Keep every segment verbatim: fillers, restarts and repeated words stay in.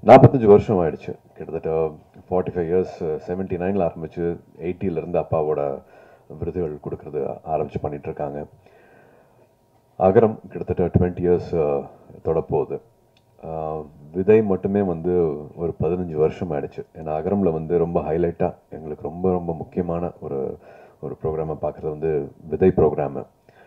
நாற்பத்தஞ்சு வருஷம் ஆயிடுச்சு. கிட்டத்தட்ட ஃபார்ட்டி ஃபைவ் இயர்ஸ் செவன்ட்டி நைனில் ஆரம்பிச்சு எயிட்டியிலேருந்து அப்பாவோட விருதுகள் கொடுக்கறது ஆரம்பிச்சு பண்ணிட்டு இருக்காங்க. அகரம் கிட்டத்தட்ட டுவெண்ட்டி இயர்ஸ் தொடப்போகுது. விதை மட்டுமே வந்து ஒரு பதினஞ்சு வருஷம் ஆயிடுச்சு. ஏன்னா அகரமில் வந்து ரொம்ப ஹைலைட்டாக எங்களுக்கு ரொம்ப ரொம்ப முக்கியமான ஒரு ஒரு ப்ரோக்ராமை பார்க்குறது வந்து விதை ப்ரோக்ராமு.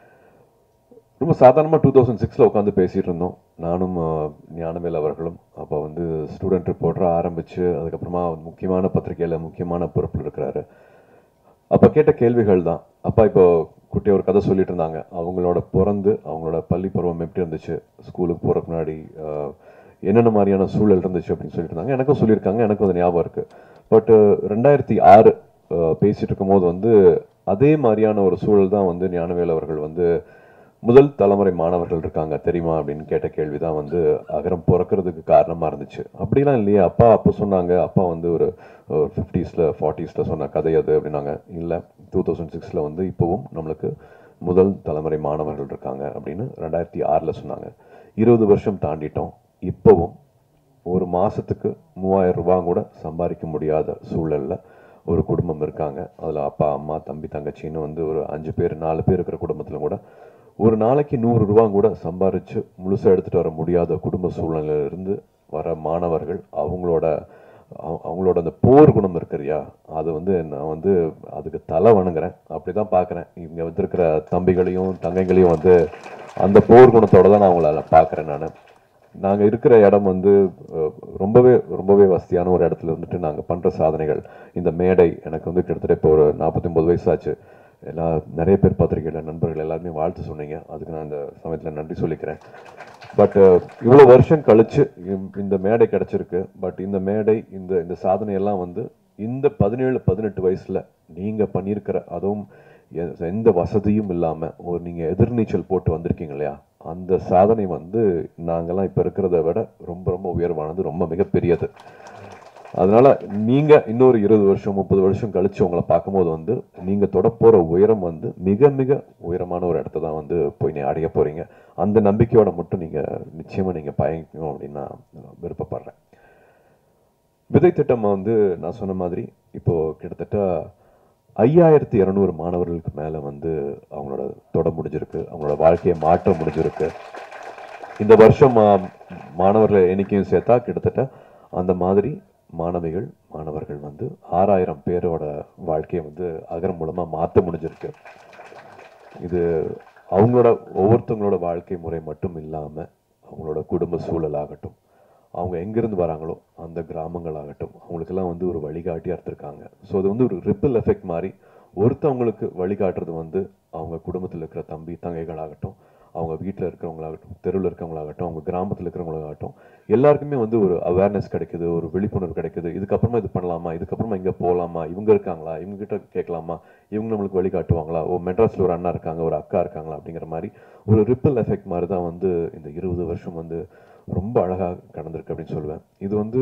ரொம்ப சாதாரணமாக டூ தௌசண்ட் சிக்ஸில் உட்காந்து பேசிகிட்டு இருந்தோம், நானும் ஞானவேல் அவர்களும். அப்போ வந்து ஸ்டூடெண்ட் ரிப்போர்ட்டராக ஆரம்பித்து அதுக்கப்புறமா முக்கியமான பத்திரிகையில் முக்கியமான பொறுப்பில் இருக்கிறாரு. அப்போ கேட்ட கேள்விகள் தான். அப்பா இப்போ குட்டி ஒரு கதை சொல்லிட்டு இருந்தாங்க. அவங்களோட பிறந்து அவங்களோட பள்ளி பருவம் எப்படி இருந்துச்சு, ஸ்கூலுக்கு போகிறக்கு முன்னாடி என்னென்ன மாதிரியான சூழல் இருந்துச்சு அப்படின்னு சொல்லிட்டு இருந்தாங்க. எனக்கும் சொல்லியிருக்காங்க, எனக்கும் அது ஞாபகம் இருக்குது. பட் ரெண்டாயிரத்தி ஆறு பேசிகிட்டு இருக்கும் போது வந்து அதே மாதிரியான ஒரு சூழல் தான் வந்து ஞானவேல் அவர்கள் வந்து முதல் தலைமுறை மாணவர்கள் இருக்காங்க தெரியுமா அப்படின்னு கேட்ட கேள்வி தான் வந்து அகரம் பிறக்கிறதுக்கு காரணமாக இருந்துச்சு. அப்படிலாம் இல்லையே அப்பா அப்போ சொன்னாங்க, அப்பா வந்து ஒரு ஃபிஃப்டிஸில் ஃபார்ட்டிஸில் சொன்ன கதை அது அப்படின்னாங்க. இல்லை, டூ தௌசண்ட் சிக்ஸில் வந்து இப்போவும் நம்மளுக்கு முதல் தலைமுறை மாணவர்கள் இருக்காங்க அப்படின்னு ரெண்டாயிரத்தி ஆறில் சொன்னாங்க. இருபது வருஷம் தாண்டிட்டோம். இப்போவும் ஒரு மாதத்துக்கு மூவாயிரம் ரூபா கூட சம்பாதிக்க முடியாத சூழலில் ஒரு குடும்பம் இருக்காங்க. அதில் அப்பா அம்மா தம்பி தங்கச்சின்னு வந்து ஒரு அஞ்சு பேர் நாலு பேர் இருக்கிற குடும்பத்தில் கூட ஒரு நாளைக்கு நூறு ரூபா கூட சம்பாரித்து முழுசாக எடுத்துகிட்டு வர முடியாத குடும்ப சூழ்நிலையிலிருந்து வர மாணவர்கள் அவங்களோட அவங்களோட அந்த போர் குணம் இருக்கிறியா, அது வந்து நான் வந்து அதுக்கு தலை வணங்குறேன். அப்படி தான் பார்க்குறேன். இங்கே வந்திருக்கிற தம்பிகளையும் தங்கைகளையும் வந்து அந்த போர் குணத்தோடு தான் நான் அவங்கள பார்க்குறேன். நான் நாங்கள் இருக்கிற இடம் வந்து ரொம்பவே ரொம்பவே வசதியான ஒரு இடத்துல இருந்துட்டு நாங்கள் பண்ணுற சாதனைகள். இந்த மேடை எனக்கு வந்து கிட்டத்தட்ட இப்போ ஒரு நாற்பத்தி ஒம்பது வயசாச்சு. எல்லா நிறைய பேர் பத்திரிகையில் நண்பர்கள் எல்லாருமே வாழ்த்து சொன்னீங்க, அதுக்கு நான் இந்த சமயத்தில் நன்றி சொல்லிக்கிறேன். பட் இவ்வளோ வருஷம் கழிச்சு இந்த மேடை கிடச்சிருக்கு. பட் இந்த மேடை இந்த இந்த சாதனையெல்லாம் வந்து இந்த பதினேழு பதினெட்டு வயசில் நீங்கள் பண்ணியிருக்கிற, அதுவும் எந்த வசதியும் இல்லாமல் ஒரு நீங்கள் எதிர்நீச்சல் போட்டு வந்திருக்கீங்க இல்லையா, அந்த சாதனை வந்து நாங்கள்லாம் இப்போ இருக்கிறத விட ரொம்ப ரொம்ப உயர்வானது, ரொம்ப மிகப்பெரியது. அதனால நீங்க இன்னொரு இருபது வருஷம் முப்பது வருஷம் கழிச்சு உங்களை பார்க்கும்போது வந்து நீங்க தொட போற உயரம் வந்து மிக மிக உயரமான ஒரு இடத்த தான் வந்து போய் நீ அடைய போறீங்க. அந்த நம்பிக்கையோட மட்டும் நீங்க நிச்சயமா நீங்க பயணிக்கணும் அப்படின்னு நான் விருப்பப்படுறேன். விதை திட்டம் வந்து நான் சொன்ன மாதிரி இப்போ கிட்டத்தட்ட ஐயாயிரத்தி இருநூறு மாணவர்களுக்கு மேல வந்து அவங்களோட தொட முடிஞ்சிருக்கு, அவங்களோட வாழ்க்கையை மாற்ற முடிஞ்சிருக்கு. இந்த வருஷம் மாணவர்கள் எண்ணிக்கையும் சேர்த்தா கிட்டத்தட்ட அந்த மாதிரி மாணவிகள் மாணவர்கள் வந்து ஆறாயிரம் பேரோட வாழ்க்கையை வந்து அகரம் மூலமாக மாற்ற முடிஞ்சிருக்கு. இது அவங்களோட ஒவ்வொருத்தவங்களோட வாழ்க்கை முறை மட்டும் இல்லாமல் அவங்களோட குடும்ப சூழலாகட்டும், அவங்க எங்கேருந்து வராங்களோ அந்த கிராமங்களாகட்டும், அவங்களுக்கெல்லாம் வந்து ஒரு வழிகாட்டியாக இருந்திருக்காங்க. ஸோ அது வந்து ஒரு ரிப்பிள் எஃபெக்ட் மாதிரி ஒருத்தவங்களுக்கு வழிகாட்டுறது வந்து அவங்க குடும்பத்தில் இருக்கிற தம்பி தங்கைகளாகட்டும், அவங்க வீட்டில் இருக்கிறவங்களாகட்டும், தெருவில் இருக்கிறவங்களாகட்டும், அவங்க கிராமத்தில் இருக்கிறவங்களாகட்டும், எல்லாருக்குமே வந்து ஒரு அவேர்னஸ் கிடைக்குது, ஒரு விழிப்புணர்வு கிடைக்குது. இதுக்கப்புறமா இது பண்ணலாமா, இதுக்கப்புறமா இங்கே போகலாமா, இவங்க இருக்காங்களா, இவங்ககிட்ட கேட்கலாமா, இவங்க நம்மளுக்கு வழிகாட்டுவாங்களா, ஓ மெட்ராஸில் ஒரு அண்ணா இருக்காங்க, ஒரு அக்கா இருக்காங்களா அப்படிங்கிற மாதிரி ஒரு ரிப்பிள் எஃபெக்ட் மாதிரி தான் வந்து இந்த இருபது வருஷம் வந்து ரொம்ப அழகாக கடந்திருக்கு அப்படின்னு சொல்லுவேன். இது வந்து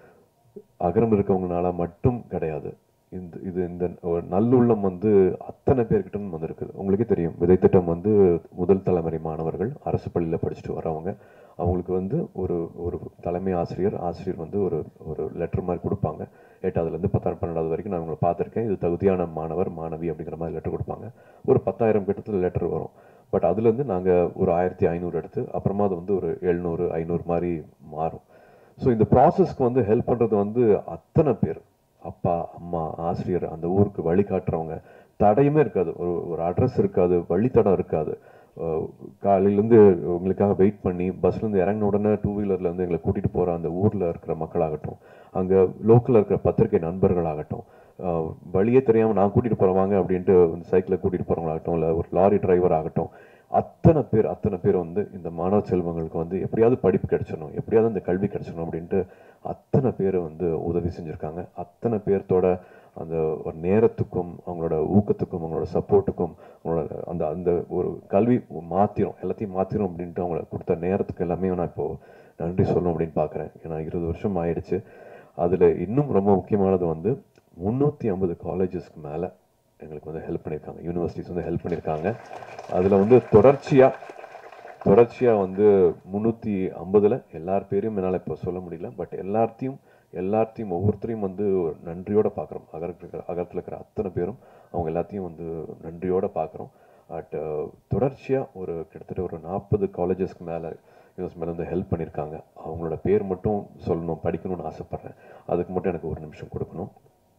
அகரம் இருக்கவங்கனால மட்டும் கிடையாது. இந்த இது இந்த நல்லுள்ளம் வந்து அத்தனை பேர்கிட்டும் வந்திருக்குது. உங்களுக்கே தெரியும், விதை திட்டம் வந்து முதல் தலைமுறை மாணவர்கள் அரசு பள்ளியில் படிச்சுட்டு வரவங்க. அவங்களுக்கு வந்து ஒரு ஒரு தலைமை ஆசிரியர் ஆசிரியர் வந்து ஒரு ஒரு லெட்டர் மாதிரி கொடுப்பாங்க. எட்டாவதுலேருந்து பத்தாயிரம் பன்னெண்டாவது வரைக்கும் நான் உங்களை பார்த்துருக்கேன், இது தகுதியான மாணவர் மாணவி அப்படிங்கிற மாதிரி லெட்டர் கொடுப்பாங்க. ஒரு பத்தாயிரம் கிட்டத்தில் லெட்டர் வரும். பட் அதுலேருந்து நாங்கள் ஒரு ஆயிரத்தி ஐநூறு எடுத்து அப்புறமா அது வந்து ஒரு எழுநூறு ஐநூறு மாதிரி மாறும். ஸோ இந்த ப்ராசஸ்க்கு வந்து ஹெல்ப் பண்ணுறது வந்து அத்தனை பேர், அப்பா அம்மா ஆசிரியர், அந்த ஊருக்கு வழிகாட்டுறவங்க. தடையுமே இருக்காது, ஒரு ஒரு அட்ரஸ் இருக்காது, வழித்தடம் இருக்காது. காலையிலேருந்து உங்களுக்காக வெயிட் பண்ணி பஸ்லேருந்து இறங்கின உடனே டூ வீலரில் வந்து எங்களை கூட்டிகிட்டு போகிற அந்த ஊரில் இருக்கிற மக்களாகட்டும், அங்கே லோக்கலில் இருக்கிற பத்திரிகை நண்பர்களாகட்டும், வழியே தெரியாமல் நான் கூட்டிகிட்டு போகிறவாங்க அப்படின்ட்டு சைக்கிளில் கூட்டிகிட்டு போகிறவங்களாகட்டும், இல்லை ஒரு லாரி டிரைவர் ஆகட்டும், அத்தனை பேர் அத்தனை பேர் வந்து இந்த மாணவ செல்வங்களுக்கு வந்து எப்படியாவது படிப்பு கிடைச்சிடணும், எப்படியாவது இந்த கல்வி கிடைச்சிடணும் அப்படின்ட்டு அத்தனை பேர் வந்து உதவி செஞ்சுருக்காங்க. அத்தனை பேர்த்தோட அந்த ஒரு நேரத்துக்கும் அவங்களோட ஊக்கத்துக்கும் அவங்களோட சப்போர்ட்டுக்கும் அவங்களோட அந்த அந்த ஒரு கல்வி மாற்றிடும், எல்லாத்தையும் மாற்றிடும் அப்படின்ட்டு அவங்கள கொடுத்த நேரத்துக்கு எல்லாமே நான் இப்போது நன்றி சொல்லணும் அப்படின்னு பார்க்குறேன். ஏன்னா இருபது வருஷம் ஆயிடுச்சு. அதில் இன்னும் ரொம்ப முக்கியமானது வந்து முந்நூற்றி ஐம்பது காலேஜஸ்க்கு மேலே எங்களுக்கு வந்து ஹெல்ப் பண்ணியிருக்காங்க, யூனிவர்சிட்டிஸ் வந்து ஹெல்ப் பண்ணியிருக்காங்க. அதில் வந்து தொடர்ச்சியாக தொடர்ச்சியாக வந்து முந்நூற்றி ஐம்பதில் எல்லார் பேரையும் என்னால் இப்போ சொல்ல முடியல. பட் எல்லாத்தையும் எல்லாத்தையும் ஒவ்வொருத்தரையும் வந்து நன்றியோடு பார்க்குறோம். அகரத்தில் இருக்கிற அகரத்தில் இருக்கிற அத்தனை பேரும் அவங்க எல்லாத்தையும் வந்து நன்றியோடு பார்க்குறோம். பட் தொடர்ச்சியாக ஒரு கிட்டத்தட்ட ஒரு நாற்பது காலேஜஸ்க்கு மேலே யூனிவர்ஸ் மேலே வந்து ஹெல்ப் பண்ணியிருக்காங்க. அவங்களோட பேர் மட்டும் சொல்லணும், படிக்கணும்னு ஆசைப்பட்றேன். அதுக்கு மட்டும் எனக்கு ஒரு நிமிஷம் கொடுக்கணும்.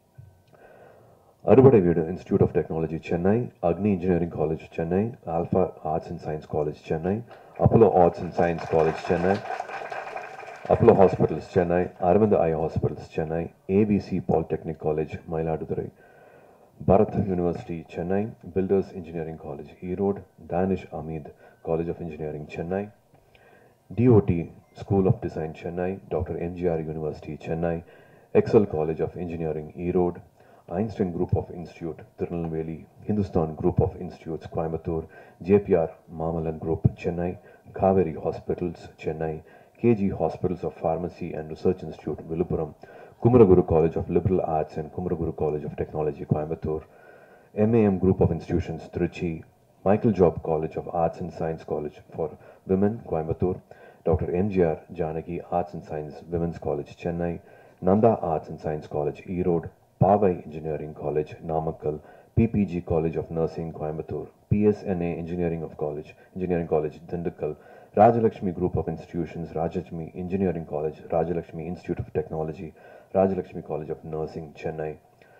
அறுபடை வீடு institute of technology Chennai, Agni engineering college Chennai, Alpha arts and science college Chennai, Apollo arts and science college Chennai, Apollo hospitals Chennai, Aravind eye hospitals Chennai, ABC polytechnic college Mayiladuthurai, Bharath university Chennai, builders engineering college Erode, Dhanish Ahmed college of engineering Chennai, DOT school of design Chennai, doctor MGR university Chennai, Excel college of engineering Erode, Einstein Group of Institute, Tirunelveli, Hindustan Group of Institutes, Coimbatore, J P R Mamalan Group, Chennai, Kaveri Hospitals, Chennai, K G Hospitals of Pharmacy and Research Institute, Viluppuram, Kumaraguru College of Liberal Arts and Kumaraguru College of Technology, Coimbatore, M A M Group of Institutions, Trichy, Michael Job College of Arts and Science College for Women, Coimbatore, Doctor M G R Janaki Arts and Science Women's College, Chennai, Nanda Arts and Science College, Erode, Pavai Engineering College, Namakkal, P P G College of Nursing, Coimbatore, P S N A Engineering of College, Engineering College, Dindikkal, Rajalakshmi Group of Institutions, Rajalakshmi Engineering College, Rajalakshmi Institute of Technology, Rajalakshmi College of Nursing, Chennai,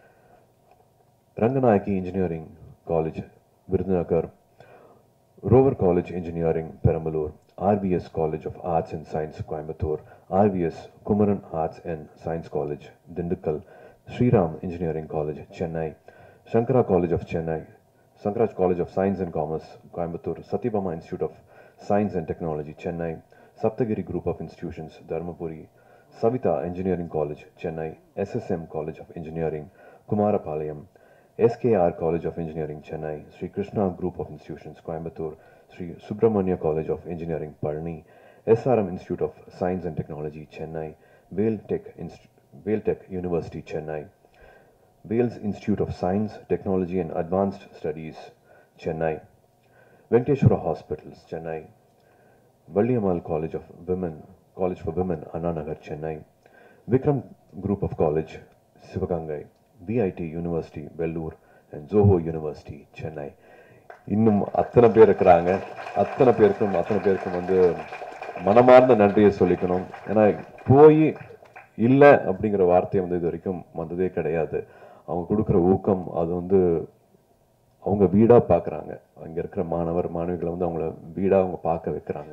Ranganayaki Engineering College, Virudhunagar, Rover College Engineering, Perambalur, R V S College of Arts and Science, Coimbatore, R V S Kumaran Arts and Science College, Dindikkal, Sriram Engineering College, Chennai, Shankara College of Chennai, Shankaraj College of Science and Commerce, Coimbatore, Satyabama Institute of Science and Technology, Chennai, Saptagiri Group of Institutions, Dharmapuri, Savita Engineering College, Chennai, S S M College of Engineering, Kumarapalayam, S K R College of Engineering, Chennai, Sri Krishna Group of Institutions, Coimbatore, Sri Subramania College of Engineering, Palani, S R M Institute of Science and Technology, Chennai, Vale Tech Institute, Vailtech University, Chennai, Wales Institute of Science, Technology and Advanced Studies, Chennai, Venkateshwara Hospitals, Chennai, Valliyamal College of Women, College for Women, Anna Nagar, Chennai, Vikram Group of College, Sivagangai, V I T University, Vellore, and Zoho University, Chennai. இன்னும் அத்தனை பேர் இருக்கிறாங்க. அத்தனை பேருக்கும் அத்தனை பேருக்கும் வந்து மனமார்ந்த நன்றியை சொல்லிக்கணும். ஏன்னா போய் இல்லை அப்படிங்கிற வார்த்தையை வந்து இது வரைக்கும் வந்ததே கிடையாது. அவங்க கொடுக்குற ஊக்கம் அது வந்து அவங்க வீடாக பார்க்குறாங்க. அங்கே இருக்கிற மாணவர் மாணவிகளை வந்து அவங்கள வீடாக அவங்க பார்க்க வைக்கிறாங்க.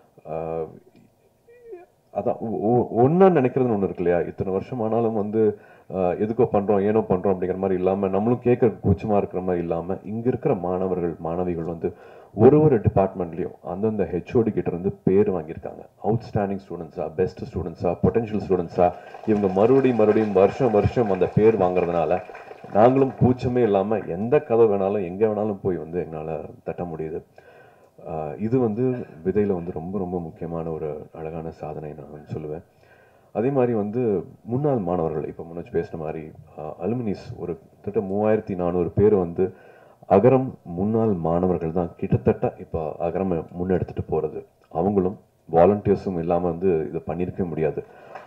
அதான் ஒன்றா நினைக்கிறதுன்னு ஒன்று இருக்கு இல்லையா? இத்தனை வருஷம் ஆனாலும் வந்து எதுக்கோ பண்ணுறோம் ஏனோ பண்ணுறோம் அப்படிங்கிற மாதிரி இல்லாமல், நம்மளும் கேட்க கூச்சமாக இருக்கிற மாதிரி இல்லாமல், இங்கே இருக்கிற மாணவர்கள் மாணவிகள் வந்து ஒரு ஒரு டிபார்ட்மெண்ட்லையும் அந்தந்த ஹெச்ஓடி கிட்ட இருந்து பேர் வாங்கியிருக்காங்க. அவுட்ஸ்டாண்டிங் ஸ்டூடெண்ட்ஸா, பெஸ்ட் ஸ்டூடெண்ட்ஸா, பொட்டன்ஷியல் ஸ்டூடெண்ட்ஸா, இவங்க மறுபடியும் மறுபடியும் வருஷம் வருஷம் அந்த பேர் வாங்குறதுனால நாங்களும் கூச்சமே இல்லாமல் எந்த கதை வேணாலும் எங்கே வேணாலும் போய் வந்து எங்களால் தட்ட முடியுது. இது வந்து விதையில் வந்து ரொம்ப ரொம்ப முக்கியமான ஒரு அழகான சாதனை நான் சொல்லுவேன். அதே மாதிரி வந்து முன்னாள் மாணவர்கள், இப்போ முன்னாடி பேசின மாதிரி அலுமினிஸ் ஒரு கிட்டத்தட்ட மூவாயிரத்தி நானூறு பேர் வந்து அகரம் முன்னாள் மாணவர்கள் தான் கிட்டத்தட்ட இப்போ அகரம் முன்னெடுத்துட்டு போகிறது. அவங்களும் வாலண்டியர்ஸும் இல்லாமல் வந்து இதை பண்ணியிருக்க முடியாது.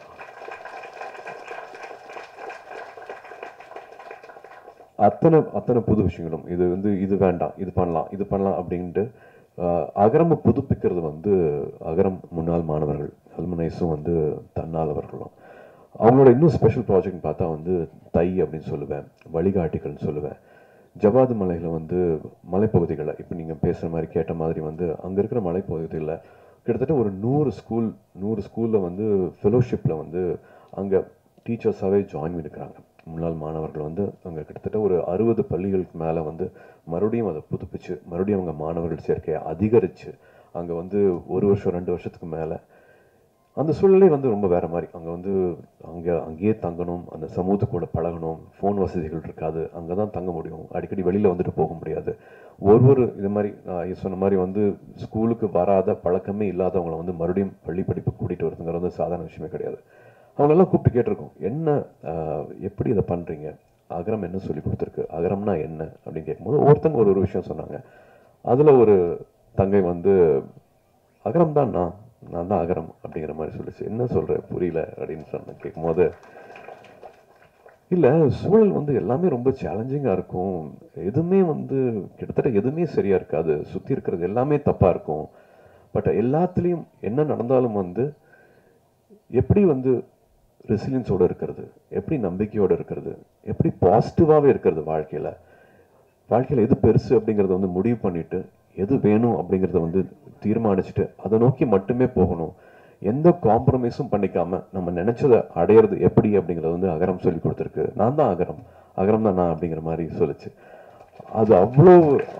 அத்தனை அத்தனை புது விஷயங்களும் இது வந்து இது வேண்டாம் இது பண்ணலாம் இது பண்ணலாம் அப்படின்ட்டு அகரமை புதுப்பிக்கிறது வந்து அகரம் முன்னாள் மாணவர்கள் அலுமினைஸும் வந்து தன்னாளவர்களும். அவங்களோட இன்னும் ஸ்பெஷல் ப்ராஜெக்ட் பார்த்தா வந்து தை அப்படின்னு சொல்லுவேன், வழிகாட்டிகள்னு சொல்லுவேன். ஜவாது மலையில் வந்து மலைப்பகுதிகளில் இப்போ நீங்கள் பேசுகிற மாதிரி கேட்ட மாதிரி வந்து அங்கே இருக்கிற மலைப்பகுதிகளில் கிட்டத்தட்ட ஒரு நூறு ஸ்கூல் நூறு ஸ்கூலில் வந்து ஃபெலோஷிப்பில் வந்து அங்கே டீச்சர்ஸாகவே ஜாயின் பண்ணியிருக்கிறாங்க. முன்னாள் மாணவர்கள் வந்து அங்கே கிட்டத்தட்ட ஒரு அறுபது பள்ளிகளுக்கு மேலே வந்து மறுபடியும் அதை புதுப்பிச்சு மறுபடியும் அவங்க மாணவர்கள் சேர்க்கையை அதிகரித்து அங்கே வந்து ஒரு வருஷம் ரெண்டு வருஷத்துக்கு மேலே அந்த சூழ்நிலை வந்து ரொம்ப வேறு மாதிரி. அங்கே வந்து அங்கே அங்கேயே தங்கணும், அந்த சமூகத்துக்கூட பழகணும், ஃபோன் வசதிகள் இருக்காது, அங்கே தான் தங்க முடியும், அடிக்கடி வெளியில் வந்துட்டு போக முடியாது. ஒரு ஒரு இது மாதிரி நான் சொன்ன மாதிரி வந்து ஸ்கூலுக்கு வராத பழக்கமே இல்லாதவங்களை வந்து மறுபடியும் பள்ளி படிப்பு கூட்டிகிட்டு வருதுங்கிறது வந்து சாதாரண விஷயமே கிடையாது. அவங்களெல்லாம் கூப்பிட்டு கேட்டிருக்கோம், என்ன எப்படி இதை பண்ணுறீங்க, அகரம் என்ன சொல்லி கொடுத்துருக்கு, அகரம்னா என்ன அப்படின்னு கேட்கும்போது ஒவ்வொருத்தங்க ஒரு ஒரு விஷயம் சொன்னாங்க. அதில் ஒரு தங்கை வந்து அகரம் தான் நான் நான் தான் அகரம் அப்படிங்கிற மாதிரி சொல்லிச்சு. என்ன சொல்கிறேன் புரியல அப்படின்னு சொன்ன கேட்கும்போது, இல்லை சூழல் வந்து எல்லாமே ரொம்ப சேலஞ்சிங்காக இருக்கும். எதுவுமே வந்து கிட்டத்தட்ட எதுவுமே சரியாக இருக்காது. சுற்றி இருக்கிறது எல்லாமே தப்பாக இருக்கும். பட் எல்லாத்துலேயும் என்ன நடந்தாலும் வந்து எப்படி வந்து ரெசிலியன்ஸோடு இருக்கிறது, எப்படி நம்பிக்கையோடு இருக்கிறது, எப்படி பாசிட்டிவாகவே இருக்கிறது வாழ்க்கையில். வாழ்க்கையில் எது பெருசு அப்படிங்கிறத வந்து முடிவு பண்ணிவிட்டு எது வேணும் அப்படிங்கிறத வந்து தீர்மானிச்சுட்டு அதை நோக்கி மட்டுமே போகணும். எந்த காம்ப்ரமைஸும் பண்ணிக்காம நம்ம நினைச்சதை அடையிறது எப்படி அப்படிங்கிறத வந்து அகரம் சொல்லி கொடுத்துருக்கு. நான் தான் அகரம், அகரம் தான் நான் அப்படிங்கிற மாதிரி சொல்லிச்சு. அது அவ்வளோ,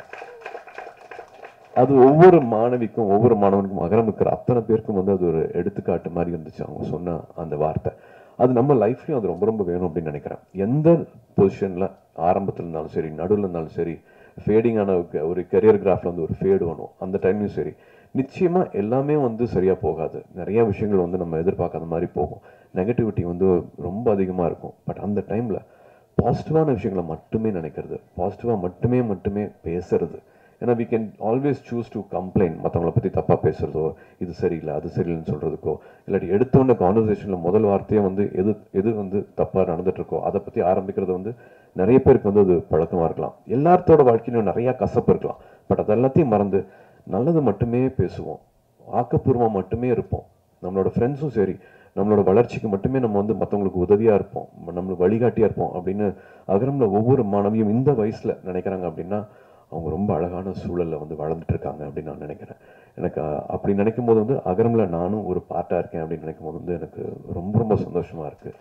அது ஒவ்வொரு மாணவிக்கும் ஒவ்வொரு மாணவனுக்கும் அகரம் இருக்கிற அத்தனை பேருக்கும் வந்து அது ஒரு எடுத்துக்காட்டு மாதிரி இருந்துச்சு அவங்க சொன்ன அந்த வார்த்தை. அது நம்ம லைஃப்லையும் அது ரொம்ப ரொம்ப வேணும் அப்படின்னு நினைக்கிறேன். எந்த பொசிஷனில் ஆரம்பத்தில் இருந்தாலும் சரி, நடுவில் இருந்தாலும் சரி, ஃபேடிங்கான ஒரு கெரியர் கிராஃபில் வந்து ஒரு ஃபேடு வேணும். அந்த டைம்லையும் சரி, நிச்சயமாக எல்லாமே வந்து சரியாக போகாது. நிறைய விஷயங்கள் வந்து நம்ம எதிர்பார்க்காத மாதிரி போகும். நெகட்டிவிட்டி வந்து ரொம்ப அதிகமாக இருக்கும். பட் அந்த டைமில் பாசிட்டிவான விஷயங்களை மட்டுமே நினைக்கிறது, பாசிட்டிவாக மட்டுமே மட்டுமே பேசுறது. ஏன்னா we can always choose to complaint, மற்றவங்களை பற்றி தப்பாக பேசுகிறதோ, இது சரியில்லை அது சரியில்லைன்னு சொல்கிறதுக்கோ, இல்லாட்டி எடுத்தோன்ன கான்வர்சேஷனில் முதல் வார்த்தையே வந்து எது எது வந்து தப்பாக நடந்துட்டுருக்கோ அதை பற்றி ஆரம்பிக்கிறது வந்து நிறைய பேருக்கு வந்து அது பழக்கமாக இருக்கலாம். எல்லாத்தோட வாழ்க்கையிலும் நிறையா கசப்பு இருக்கலாம். பட் அது எல்லாத்தையும் மறந்து நல்லது மட்டுமே பேசுவோம், ஆக்கப்பூர்வமாக மட்டுமே இருப்போம். நம்மளோட ஃப்ரெண்ட்ஸும் சரி, நம்மளோட வளர்ச்சிக்கு மட்டுமே நம்ம வந்து மற்றவங்களுக்கு உதவியாக இருப்போம், நம்மளுக்கு வழிகாட்டியாக இருப்போம் அப்படின்னு அகரமில் ஒவ்வொரு மாணவியும் இந்த வயசில் நினைக்கிறாங்க அப்படின்னா அவங்க ரொம்ப அழகான சூழலில் வந்து வளர்ந்துட்டு இருக்காங்க அப்படின்னு நான் நினைக்கிறேன். எனக்கு அப்படி நினைக்கும் போது வந்து அகரமில் நானும் ஒரு பார்ட்டாக இருக்கேன் அப்படின்னு நினைக்கும் போது வந்து எனக்கு ரொம்ப ரொம்ப சந்தோஷமாக இருக்குது.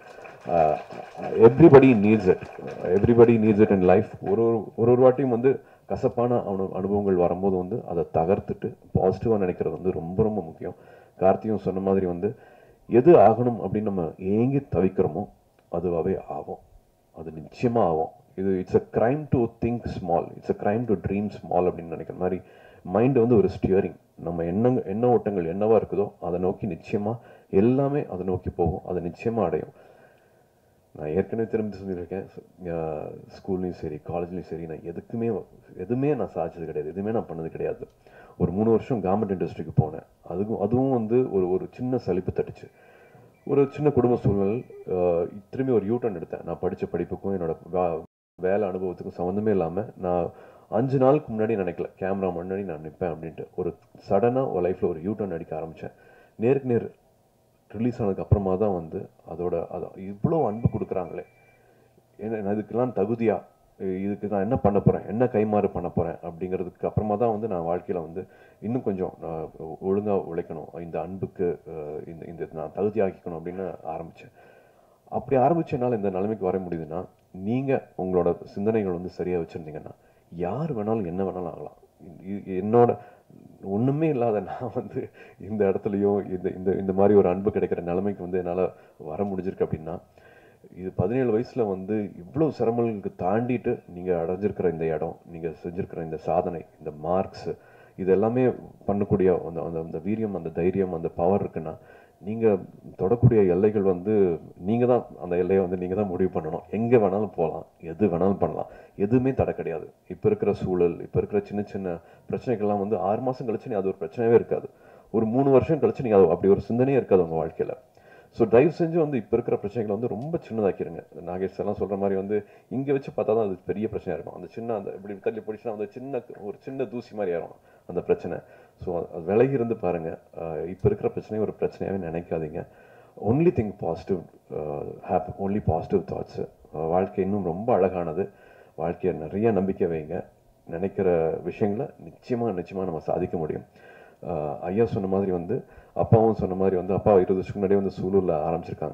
Everybody needs it, everybody needs it in life. ஒரு ஒரு ஒரு வாட்டியும் வந்து கசப்பான அனு அனுபவங்கள் வரும்போது வந்து அதை தகர்த்துட்டு பாசிட்டிவாக நினைக்கிறது வந்து ரொம்ப ரொம்ப முக்கியம். கார்த்தியும் சொன்ன மாதிரி வந்து எது ஆகணும் அப்படின்னு நம்ம ஏங்கி தவிக்கிறோமோ அதுவாகவே ஆகும், அது நிச்சயமாக ஆகும். இது it's a crime to think small, it's a crime to dream small அப்படின்னு நினைக்கிற மாதிரி மைண்டு வந்து ஒரு ஸ்டியரிங். நம்ம எண்ண எண்ண ஓட்டங்கள் என்னவா இருக்குதோ அதை நோக்கி நிச்சயமாக எல்லாமே அதை நோக்கி போகும், அதை நிச்சயமாக அடையும். நான் ஏற்கனவே திரும்பி சொல்லியிருக்கேன், ஸ்கூல்லையும் சரி காலேஜ்லையும் சரி நான் எதுக்குமே எதுவுமே நான் சாதிச்சது கிடையாது, எதுவுமே நான் பண்ணது கிடையாது. ஒரு மூணு வருஷம் கவர்மெண்ட் இண்டஸ்ட்ரிக்கு போனேன். அதுவும் அதுவும் வந்து ஒரு ஒரு சின்ன சலிப்பு தட்டுச்சு. ஒரு சின்ன குடும்ப சூழ்நிலை, திரும்பி ஒரு யூட்டர்ன் எடுத்தேன். நான் படித்த படிப்புக்கும் என்னோட வேலை அனுபவத்துக்கும் சம்மந்தமே இல்லாமல் நான் அஞ்சு நாளுக்கு முன்னாடி நினைக்கல கேமரா முன்னாடி நான் நிற்பேன் அப்படின்ட்டு. ஒரு சடனாக ஒரு லைஃப்பில் ஒரு யூட்டர்ன் அடிக்க ஆரம்பித்தேன். நேருக்கு நேர் ரிலீஸ் ஆனதுக்கு அப்புறமா தான் வந்து அதோட அது இவ்வளோ அன்பு கொடுக்குறாங்களே, என்ன இதுக்கெல்லாம் தகுதியா, இதுக்கு நான் என்ன பண்ண போகிறேன், என்ன கைமாறு பண்ண போகிறேன் அப்படிங்கிறதுக்கு அப்புறமா தான் வந்து நான் வாழ்க்கையில் வந்து இன்னும் கொஞ்சம் ஒழுங்காக உழைக்கணும், இந்த அன்புக்கு இந்த இந்த நான் தகுதியாக்கிக்கணும் அப்படின்னு ஆரம்பித்தேன். அப்படி ஆரம்பிச்சனால இந்த நிலைமைக்கு வர முடியுதுன்னா, நீங்கள் உங்களோட சிந்தனைகள் வந்து சரியாக வச்சுருந்தீங்கன்னா யார் வேணாலும் என்ன வேணாலும் ஆகலாம். என்னோட ஒன்றுமே இல்லாத நான் வந்து இந்த இடத்துலையும் இந்த இந்த இந்த மாதிரி ஒரு அன்பு கிடைக்கிற நிலைமைக்கு வந்து என்னால் வர முடிஞ்சிருக்கு அப்படின்னா, இது பதினேழு வயசில் வந்து இவ்வளோ சிரமங்களுக்கு தாண்டிட்டு நீங்கள் அடைஞ்சிருக்கிற இந்த இடம், நீங்கள் செஞ்சுருக்கிற இந்த சாதனை, இந்த மார்க்ஸு, இது எல்லாமே பண்ணக்கூடிய அந்த அந்த அந்த வீரியம், அந்த தைரியம், அந்த பவர் இருக்குன்னா நீங்கள் தொடக்கூடிய எல்லைகள் வந்து நீங்கள் தான் அந்த எல்லையை வந்து நீங்கள் தான் முடிவு பண்ணணும். எங்கே வேணாலும் போகலாம், எது வேணாலும் பண்ணலாம், எதுவுமே தடை கிடையாது. இப்போ இருக்கிற சூழல், இப்போ இருக்கிற சின்ன சின்ன பிரச்சனைகள்லாம் வந்து ஆறு மாதம் கழிச்சு நீ அது ஒரு பிரச்சனையே இருக்காது. ஒரு மூணு வருஷம் கழிச்சு நீங்கள் அது அப்படி ஒரு சிந்தனையே இருக்காது உங்கள் வாழ்க்கையில். ஸோ தயவு செஞ்சு வந்து இப்போ இருக்கிற பிரச்சனைகளை வந்து ரொம்ப சின்னதாக்கிடுங்க. நாகேஷ் எல்லாம் சொல்கிற மாதிரி வந்து இங்கே வச்சு பார்த்தா தான் அது பெரிய பிரச்சனையாக இருக்கும். அந்த சின்ன அந்த இப்படி தள்ளி பிடிச்சினா அந்த சின்ன ஒரு சின்ன தூசி மாதிரி ஆகும் அந்த பிரச்சனை. ஸோ அது விலகி இருந்து பாருங்கள். இப்போ இருக்கிற பிரச்சனையை ஒரு பிரச்சனையாகவே நினைக்காதீங்க. Only think positive, have only positive thoughts. வாழ்க்கை இன்னும் ரொம்ப அழகானது. வாழ்க்கையை நிறைய நம்பிக்கை வைங்க. நினைக்கிற விஷயங்களை நிச்சயமாக நிச்சயமாக நம்ம சாதிக்க முடியும். ஐயா சொன்ன மாதிரி வந்து அப்பாவும் சொன்ன மாதிரி வந்து அப்பா இருபது வருஷத்துக்கு முன்னாடியே வந்து சூலூரில் ஆரம்பிச்சிருக்காங்க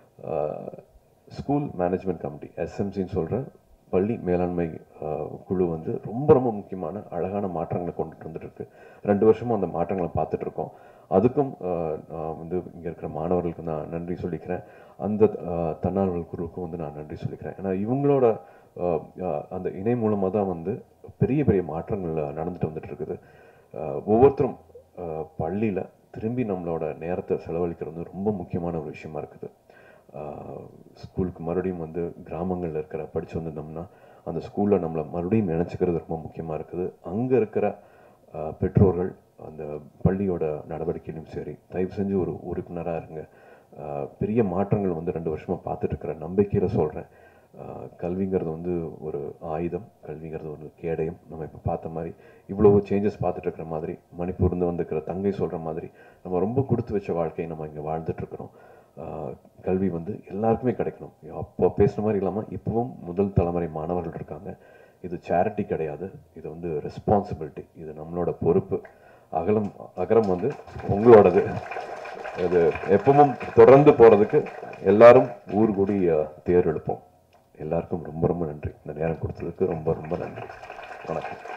ஸ்கூல் மேனேஜ்மெண்ட் கமிட்டி, எஸ்எம்சின்னு சொல்கிற பள்ளி மேலாண்மை குழு வந்து ரொம்ப ரொம்ப முக்கியமான அழகான மாற்றங்களை கொண்டுட்டு வந்துட்டு இருக்கு. ரெண்டு வருஷமும் அந்த மாற்றங்களை பார்த்துட்டு இருக்கோம். அதுக்கும் வந்து இங்கே இருக்கிற மாணவர்களுக்கு நான் நன்றி சொல்லிக்கிறேன். அந்த தன்னார்வல் குழுவுக்கும் வந்து நான் நன்றி சொல்லிக்கிறேன். ஏன்னா இவங்களோட அந்த இணை மூலமாக தான் வந்து பெரிய பெரிய மாற்றங்கள் நடந்துட்டு வந்துட்டு இருக்குது. ஒவ்வொருத்தரும் பள்ளியில் திரும்பி நம்மளோட நேரத்தை செலவழிக்கிறது வந்து ரொம்ப முக்கியமான ஒரு விஷயமா இருக்குது. ஸ்கூலுக்கு மறுபடியும் வந்து கிராமங்களில் இருக்கிற படித்து வந்திருந்தோம்னா அந்த ஸ்கூலில் நம்மளை மறுபடியும் நினச்சிக்கிறது ரொம்ப முக்கியமாக இருக்குது. அங்கே இருக்கிற பெற்றோர்கள் அந்த பள்ளியோட நடவடிக்கையிலும் சரி, தயவு செஞ்சு ஒரு உறுப்பினராக இருங்க. பெரிய மாற்றங்கள் வந்து ரெண்டு வருஷமாக பார்த்துட்டு இருக்கிற நம்பிக்கையில் சொல்கிறேன். கல்விங்கிறது வந்து ஒரு ஆயுதம், கல்விங்கிறது ஒரு கேடயம். நம்ம இப்போ பார்த்த மாதிரி இவ்வளோ சேஞ்சஸ் பார்த்துட்டு இருக்கிற மாதிரி, மணிப்பூர்ந்து வந்துருக்கிற தங்கை சொல்கிற மாதிரி நம்ம ரொம்ப கொடுத்து வச்ச வாழ்க்கையை நம்ம இங்கே வாழ்ந்துட்டுருக்கிறோம். கல்வி வந்து எல்லாருக்குமே கிடைக்கணும். அப்போ பேசுகிற மாதிரி இல்லாமல் இப்போவும் முதல் தலைமுறை மாணவர்கள் இருக்காங்க. இது சேரிட்டி கிடையாது, இது வந்து ரெஸ்பான்சிபிலிட்டி, இது நம்மளோட பொறுப்பு. அகலம் அகரம் வந்து உங்களோடது. இது எப்பவும் தொடர்ந்து போகிறதுக்கு எல்லாரும் ஊர் கூடி தேர் எடுப்போம். எல்லாருக்கும் ரொம்ப ரொம்ப நன்றி. இந்த நேரம் கொடுத்ததுக்கு ரொம்ப ரொம்ப நன்றி. வணக்கம்.